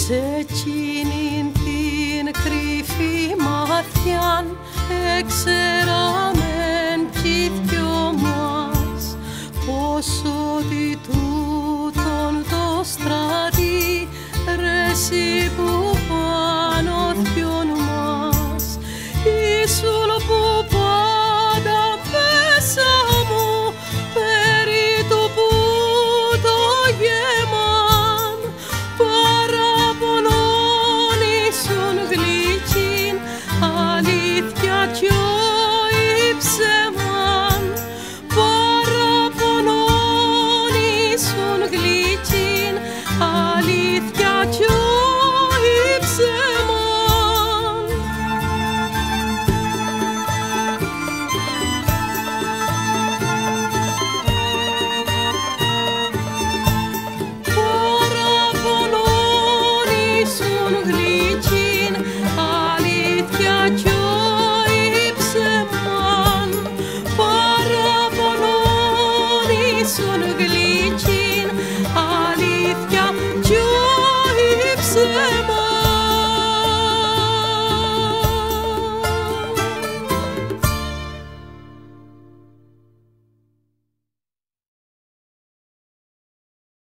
σε εκείνην την κρυφή ματιάν εξεραμεν κι δυο μας πως ότι τούτον το στράτη ρεσί που πάνω δυον μας ήσουν που πάντα μέσα μου περί του που το γέμαν παραπονών ήσουν γλυκήν αλήθεια κι όι ψεμάν παραπονών ήσουν γλυκήν αλήθεια κι όι ψεμάν. Παραπονών ήσουν γλυκήν αλήθεια κι όι ψεμάν παραπονών ήσουν γλυκήν αλήθεια κι όι ψεμάν.